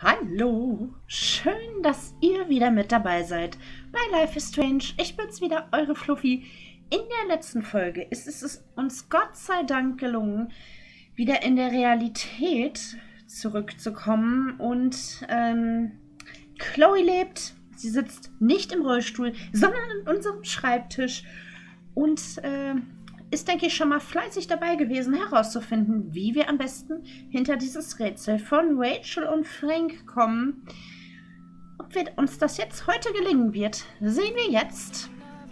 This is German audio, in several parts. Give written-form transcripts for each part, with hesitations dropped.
Hallo, schön, dass ihr wieder mit dabei seid bei Life is Strange. Ich bin's wieder, eure Fluffy. In der letzten Folge ist es uns Gott sei Dank gelungen, wieder in der Realität zurückzukommen und Chloe lebt. Sie sitzt nicht im Rollstuhl, sondern an unserem Schreibtisch und ist, denke ich, schon mal fleißig dabei gewesen, herauszufinden, wie wir am besten hinter dieses Rätsel von Rachel und Frank kommen. Ob uns das jetzt heute gelingen wird, sehen wir jetzt.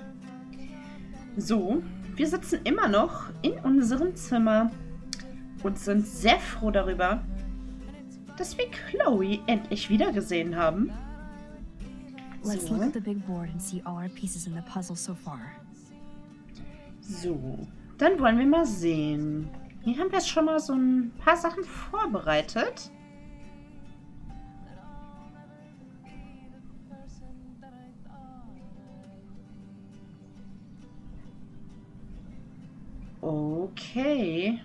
So, wir sitzen immer noch in unserem Zimmer und sind sehr froh darüber, dass wir Chloe endlich wiedergesehen haben. Let's look at the big board and see all our pieces in the puzzle so far. So, dann wollen wir mal sehen. Hier haben wir jetzt schon mal so ein paar Sachen vorbereitet. Okay.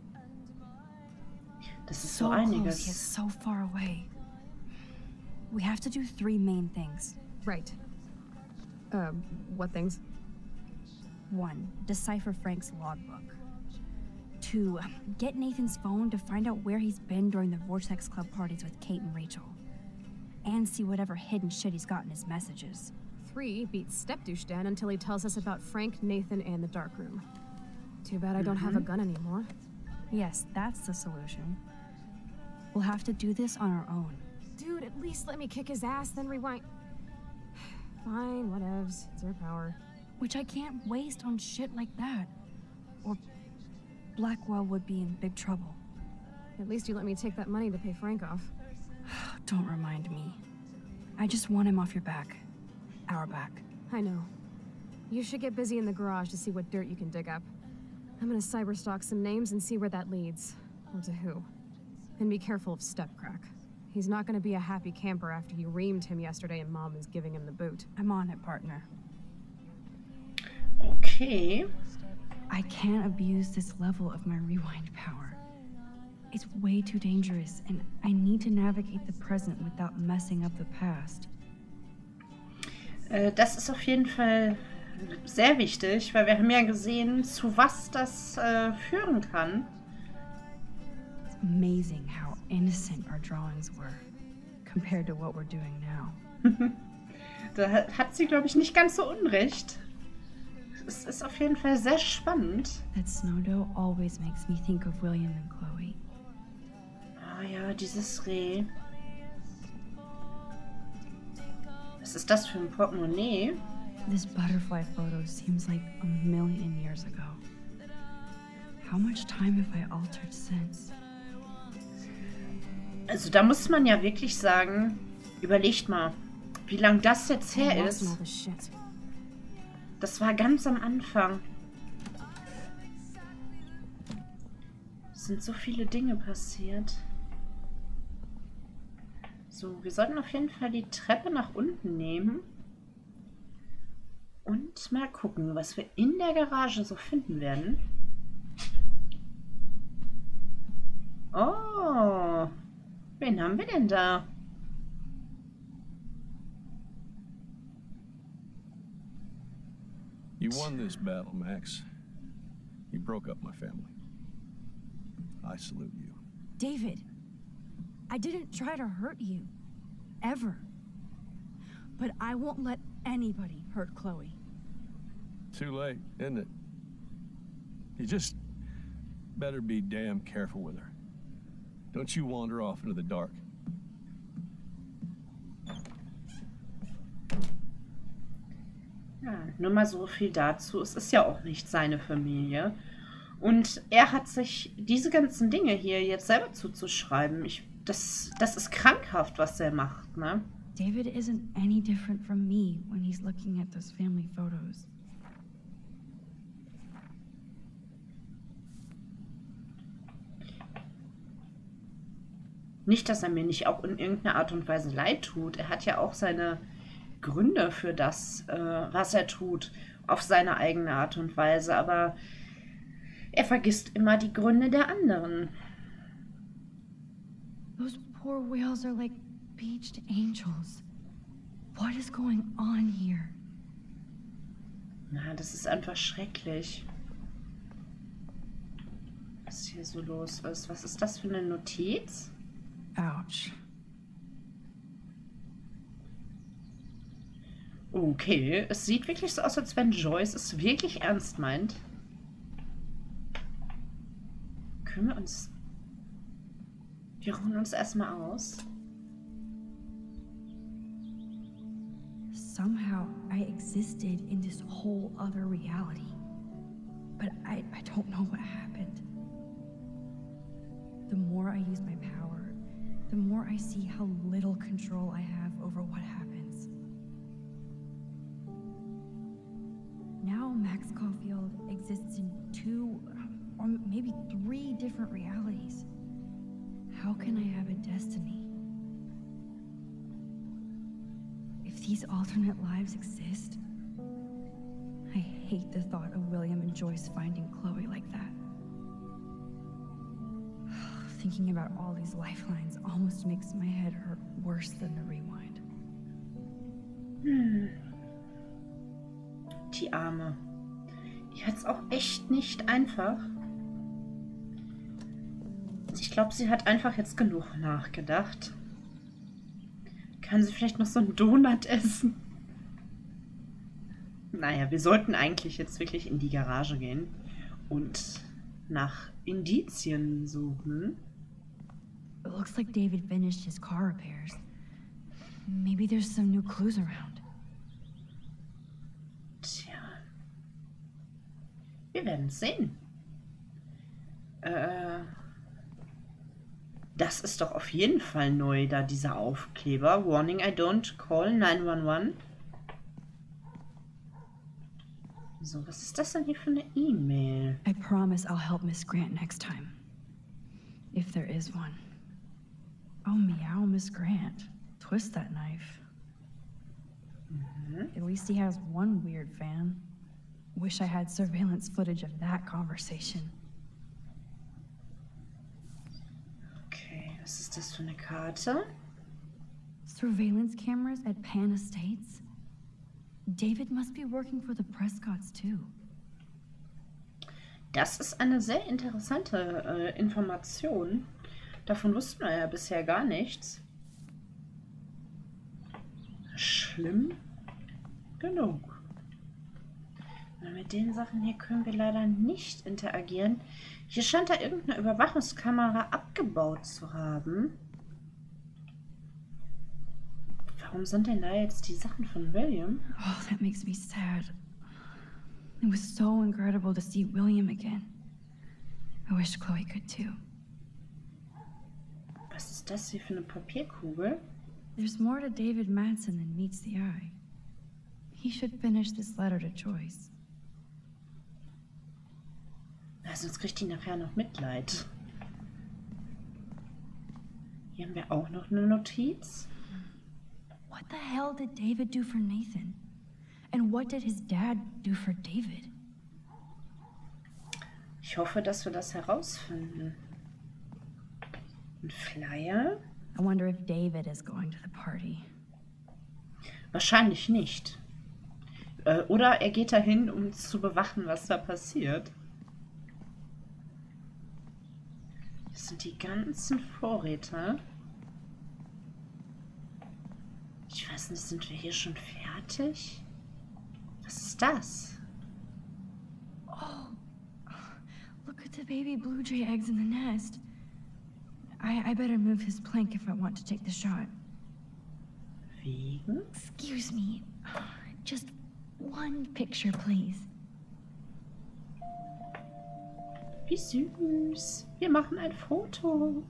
Das ist so einiges. Close, yet so far away. We have to do 3 main things. Right. What things? 1. Decipher Frank's logbook. 2. Get Nathan's phone to find out where he's been during the Vortex Club parties with Kate and Rachel. And see whatever hidden shit he's got in his messages. 3. Beat Stepdouche until he tells us about Frank, Nathan, and the dark room. Too bad I don't have a gun anymore. Yes, that's the solution. We'll have to do this on our own. Dude, at least let me kick his ass, then rewind. Fine, whatevs. It's your power. Which I can't waste on shit like that. Or Blackwell would be in big trouble. At least you let me take that money to pay Frank off. Don't remind me. I just want him off your back. Our back. I know. You should get busy in the garage to see what dirt you can dig up. I'm gonna cyberstalk some names and see where that leads. Or to who. And be careful of Stepcrack. He's not gonna be a happy camper after you reamed him yesterday and Mom is giving him the boot. I'm on it, partner. Okay. I can't abuse this level of my rewind power. It's way too dangerous, and I need to navigate the present without messing up the past. Das ist auf jeden Fall sehr wichtig, weil wir haben ja gesehen, zu was das führen kann. It's amazing how innocent our drawings were, compared to what we're doing now. Da hat sie, glaube ich, nicht ganz so unrecht. Es ist auf jeden Fall sehr spannend. That snow dough always makes me think of William and Chloe. Ah ja, dieses Reh. Was ist das für ein Portemonnaie? This butterfly photo seems like a million years ago. How much time have I altered since? Also da muss man ja wirklich sagen, überlegt mal, wie lang das jetzt her ist. Das war ganz am Anfang. Es sind so viele Dinge passiert. So, wir sollten auf jeden Fall die Treppe nach unten nehmen. Und mal gucken, was wir in der Garage so finden werden. Oh, wen haben wir denn da? You won this battle, Max. You broke up my family. I salute you. David, I didn't try to hurt you. Ever. But I won't let anybody hurt Chloe. Too late, isn't it? You just better be damn careful with her. Don't you wander off into the dark. Ja, nur mal so viel dazu. Es ist ja auch nicht seine Familie. Und er hat sich diese ganzen Dinge hier jetzt selber zuzuschreiben. Das ist krankhaft, was er macht, ne? David isn't any different from me when he's looking at those family photos. Nicht, dass er mir nicht auch in irgendeiner Art und Weise leid tut. Er hat ja auch seine Gründe für das, was er tut, auf seine eigene Art und Weise. Aber er vergisst immer die Gründe der anderen. Those poor whales are like Beached angels. What is going on here? Na, das ist einfach schrecklich. Was hier so los ist. Was ist das für eine Notiz? Ouch. Okay, es sieht wirklich so aus, als wenn Joyce es wirklich ernst meint. Können wir uns... Wir ruhen uns erstmal aus. Somehow I existed in this whole other reality. But I don't know what happened. The more I use my power, the more I see how little control I have over what happens. Now Max Caulfield exists in 2 or maybe 3 different realities. How can I have a destiny? If these alternate lives exist, I hate the thought of William and Joyce finding Chloe like that. Thinking about all these lifelines almost makes my head hurt worse than the rewind. Die Arme. Die hat's auch echt nicht einfach. Ich glaube, sie hat einfach jetzt genug nachgedacht. Kann sie vielleicht noch so einen Donut essen? Naja, wir sollten eigentlich jetzt wirklich in die Garage gehen und nach Indizien suchen. It looks like David finished his car repairs. Maybe there's some new clues around. Tja. Wir werden es sehen. Das ist doch auf jeden Fall neu, da dieser Aufkleber. Warning, I don't call 911. So, was ist das denn hier für eine E-Mail? I promise I'll help Miss Grant next time. If there is one. Oh, meow, Miss Grant. Twist that knife. At least he has one weird fan. Wish I had surveillance footage of that conversation. Okay, was ist das für eine Karte? Surveillance cameras at Pan Estates? David must be working for the Prescotts too. Das ist eine sehr interessante Information. Davon wussten wir ja bisher gar nichts. Schlimm genug. Mit den Sachen hier können wir leider nicht interagieren. Hier scheint da irgendeine Überwachungskamera abgebaut zu haben. Warum sind denn da jetzt die Sachen von William? Oh, that makes me sad. It was so incredible to see William again. I wish Chloe could too. Was ist das hier für eine Papierkugel? There's more to David Madsen than meets the eye. He should finish this letter to Joyce. Ja, sonst kriegt die nachher noch Mitleid. Hier haben wir auch noch eine Notiz. What the hell did David do for Nathan? And what did his dad do for David? Ich hoffe, dass wir das herausfinden. Ein Flyer? I wonder if David is going to the party. Wahrscheinlich nicht. Oder er geht dahin, um zu bewachen, was da passiert. Das sind die ganzen Vorräte. Ich weiß nicht, sind wir hier schon fertig? Was ist das? Oh, look at the baby blue jay eggs in the nest. I better move his plank if I want to take the shot. Wegen? Excuse me. Just one picture, please. Wie süß. Wir machen ein Foto.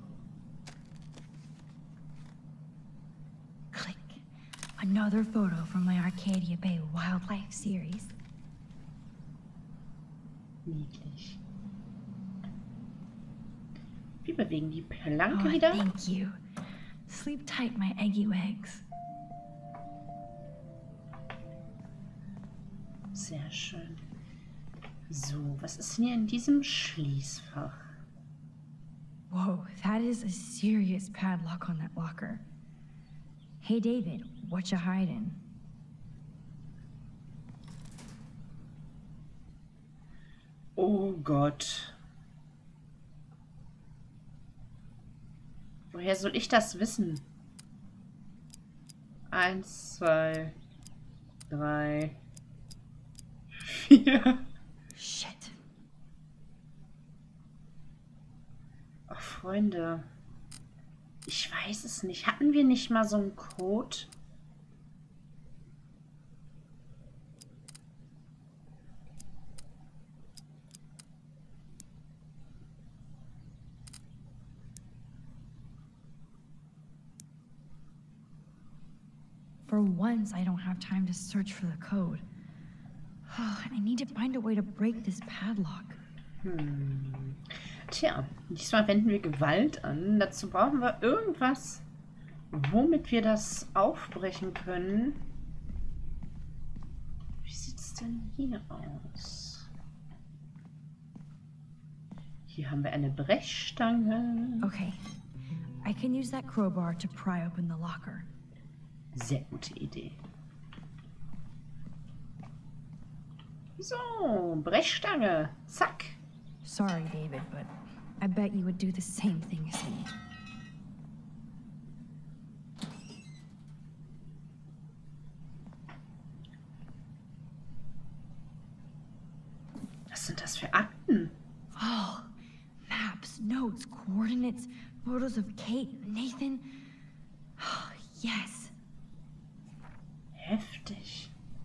Click. Another photo from my Arcadia Bay Wildlife series. Niedlich. Wir bewegen die Planke Oh, wieder. thank you. Sleep tight, my eggy legs. Sehr schön. So, was ist denn hier in diesem Schließfach? Whoa, that is a serious padlock on that locker. Hey, David, what you hiding? Oh Gott. Woher soll ich das wissen? 1, 2, 3, 4. Shit. Ach, Freunde. Ich weiß es nicht. Hatten wir nicht mal so einen Code? For once, I don't have time to search for the code. I need to find a way to break this padlock. Tja, diesmal wenden wir Gewalt an. Dazu brauchen wir irgendwas, womit wir das aufbrechen können. Wie sieht es denn hier aus? Hier haben wir eine Brechstange. Okay, I can use that crowbar to pry open the locker. Sehr gute Idee. So, Brechstange. Zack. Sorry, David, but I bet you would do the same thing as me. Was sind das für Akten? Oh, maps, notes, coordinates, photos of Kate, Nathan. Oh, yes. Heftig.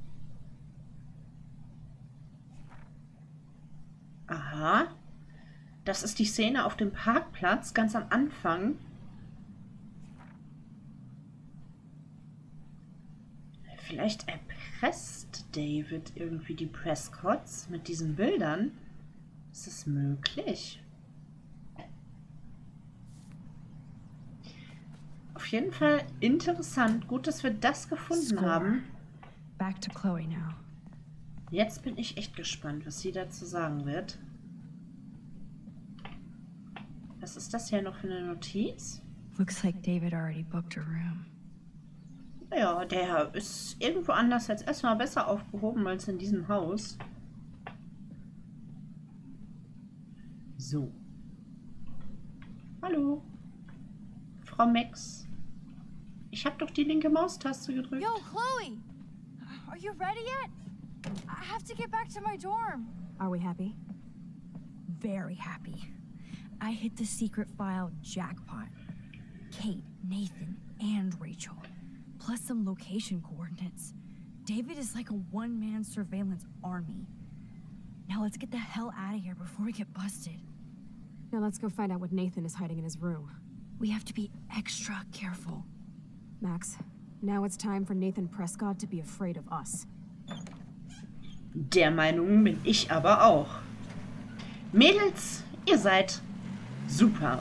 Aha. Das ist die Szene auf dem Parkplatz, ganz am Anfang. Vielleicht erpresst David irgendwie die Prescotts mit diesen Bildern. Ist es möglich? Auf jeden Fall interessant. Gut, dass wir das gefunden haben. Back to Chloe now. Jetzt bin ich echt gespannt, was sie dazu sagen wird. Was ist das hier noch für eine Notiz? Looks like David already booked a room. Ja, der ist irgendwo anders jetzt erstmal besser aufgehoben als in diesem Haus. So. Hallo. Frau Max. Ich habe doch die linke Maustaste gedrückt. Yo, Chloe! Are you ready yet? I have to get back to my dorm. Are we happy? Very happy. I hit the secret file jackpot. Kate, Nathan, and Rachel. Plus some location coordinates. David is like a one-man surveillance army. Now let's get the hell out of here before we get busted. Now let's go find out what Nathan is hiding in his room. We have to be extra careful. Max, now it's time for Nathan Prescott to be afraid of us. Der Meinung bin ich aber auch. Mädels, ihr seid super.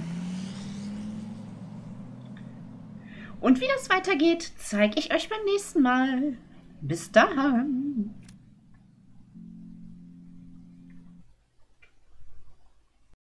Und wie das weitergeht, zeige ich euch beim nächsten Mal. Bis dahin.